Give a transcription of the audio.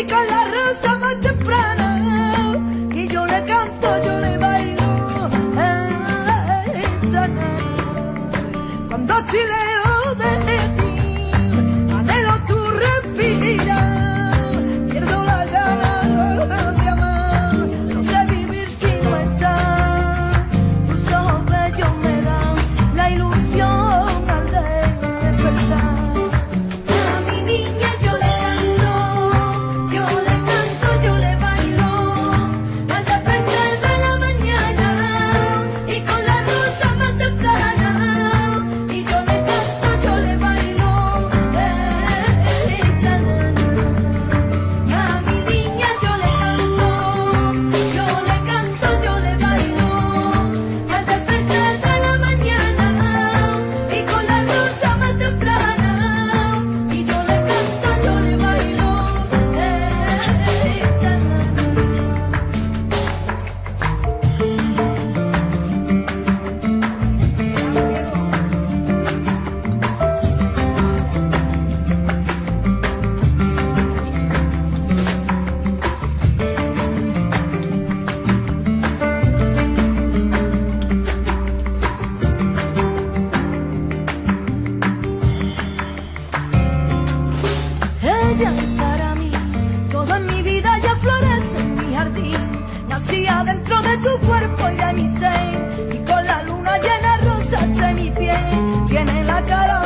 y con la rosa más temprana, y yo le canto, yo le bailo esta noche. Cuando chileo de ti, anhelo tu respirar, pierdo la gana de amar, no sé vivir si no estás. Tus ojos bellos me dan la ilusión al despertar. A mi niña yo le canto, yo le canto, yo le bailo, al despertar de la mañana y con la rosa más temprana, y yo le canto, yo le bailo esta nana. Y a mi niña yo le canto, yo le bailo, al despertar de la mañana y con la rosa más temprana, y yo le canto, yo le bailo esta nana. Ella es para mí, toda mi vida ya florece en mi jardín. Nacía dentro de tu cuerpo y de mi ser, y con la luna llena de rosas de mi piel. Tiene la cara